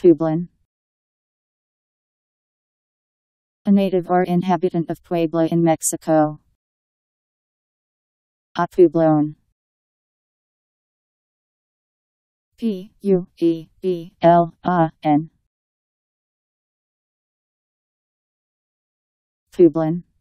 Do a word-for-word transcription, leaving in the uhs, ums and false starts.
Pueblan. A native or inhabitant of Puebla in Mexico. A Pueblon. P U E B L A N. Pueblan.